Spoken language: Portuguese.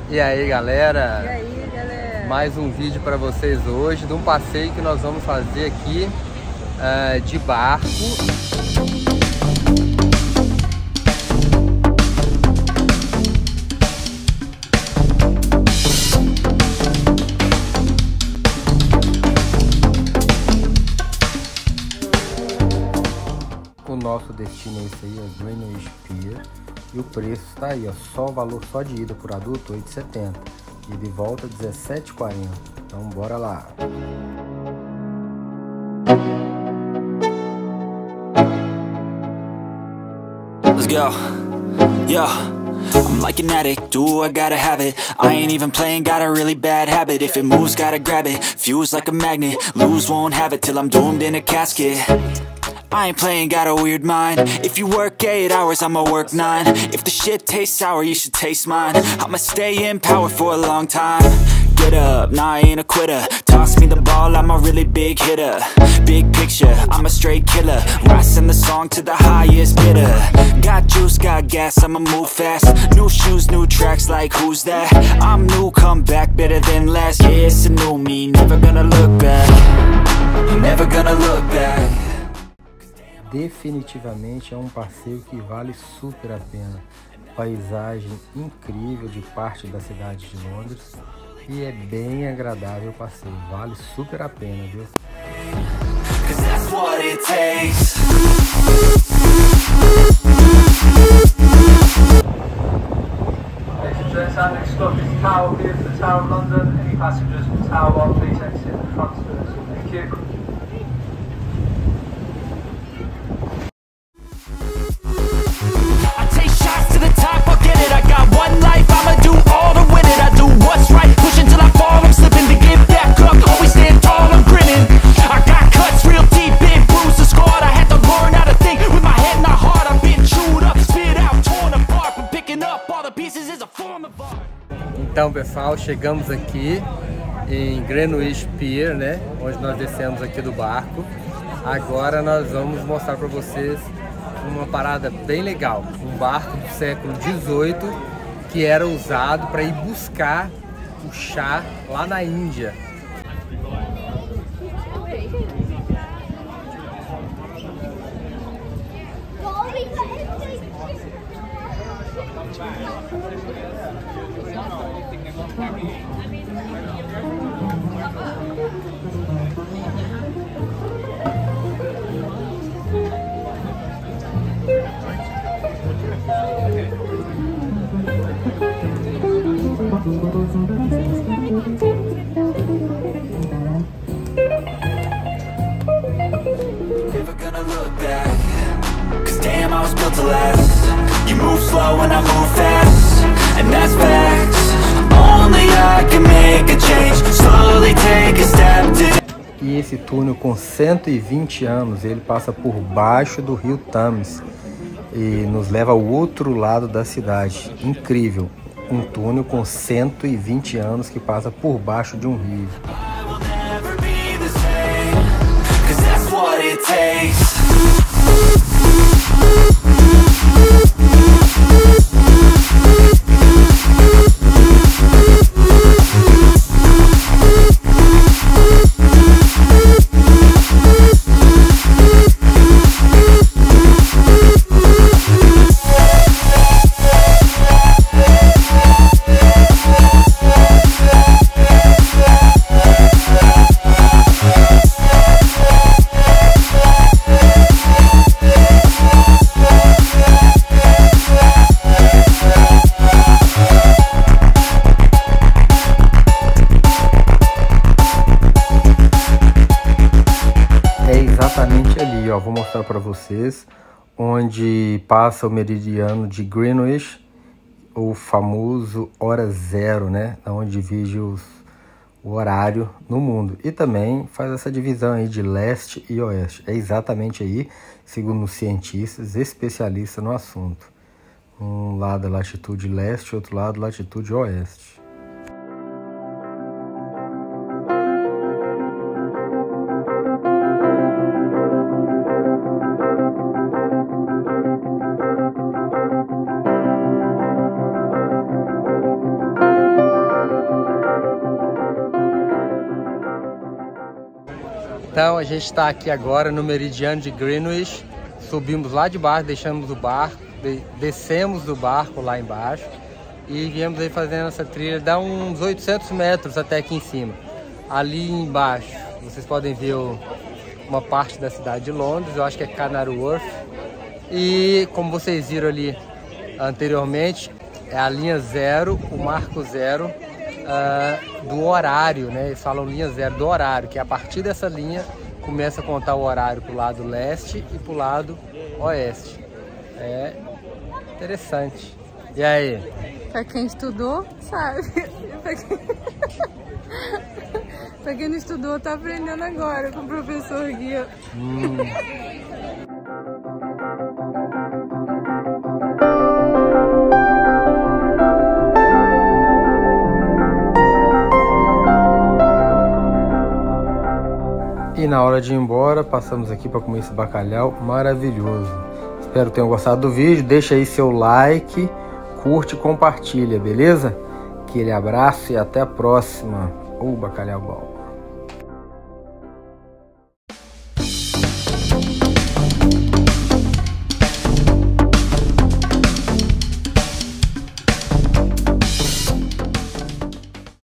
E aí, galera? E aí, galera? Mais um vídeo para vocês hoje de um passeio que nós vamos fazer aqui de barco. O nosso destino é esse aí, é Greenwich Pier. E o preço está aí, ó, só o valor só de ida por adulto, R$ 8,70. E de volta, R$ 17,40. Então, bora lá. Let's go. Yo, I'm like an addict, do I gotta have it. I ain't even playing, got a really bad habit. If it moves, gotta grab it, fuse like a magnet. Lose, won't have it till I'm doomed in a casket. I ain't playing, got a weird mind. If you work 8 hours, I'ma work 9. If the shit tastes sour, you should taste mine. I'ma stay in power for a long time. Get up, nah, I ain't a quitter. Toss me the ball, I'm a really big hitter. Big picture, I'm a straight killer. Rising the song to the highest bidder. Got juice, got gas, I'ma move fast. New shoes, new tracks, like who's that? I'm new, come back, better than last. Yeah, it's a new me, never gonna look back. Never gonna look back. Definitivamente é um passeio que vale super a pena. Paisagem incrível de parte da cidade de Londres e é bem agradável o passeio, vale super a pena, viu? Next stop is Tower Pier for the Tower of London. Any passengers from Tower 1, please exit the front doors. Thank you. Então, pessoal, chegamos aqui em Greenwich Pier, né? Onde nós descemos aqui do barco. Agora nós vamos mostrar para vocês uma parada bem legal. Um barco do século XVIII que era usado para ir buscar o chá lá na Índia. Never gonna look back, 'cause damn, I was built to last. You move slow and I move fast, and that's facts. Only I can make a change, slowly take a step to... E esse túnel com 120 anos, ele passa por baixo do rio Thames e nos leva ao outro lado da cidade. Incrível, um túnel com 120 anos que passa por baixo de um rio. Exatamente ali, ó, vou mostrar para vocês onde passa o meridiano de Greenwich, o famoso hora zero, né, onde divide o horário no mundo e também faz essa divisão aí de leste e oeste. É exatamente aí, segundo os cientistas especialistas no assunto. Um lado é latitude leste, outro lado latitude oeste. Então a gente está aqui agora no meridiano de Greenwich. Subimos lá de baixo, deixamos o barco, descemos do barco lá embaixo e viemos aí fazendo essa trilha. Dá uns 800 metros até aqui em cima. Ali embaixo vocês podem ver uma parte da cidade de Londres, eu acho que é Canary Wharf. E como vocês viram ali anteriormente, é a linha zero, o marco zero do horário, né? Eles falam linha zero do horário, que a partir dessa linha começa a contar o horário para o lado leste e para o lado oeste. É interessante. E aí? Para quem estudou, sabe. Pra quem não estudou, tá aprendendo agora com o professor Gui. E na hora de ir embora, passamos aqui para comer esse bacalhau maravilhoso. Espero que tenham gostado do vídeo. Deixa aí seu like, curte e compartilha, beleza? Aquele abraço e até a próxima. Bacalhau bom.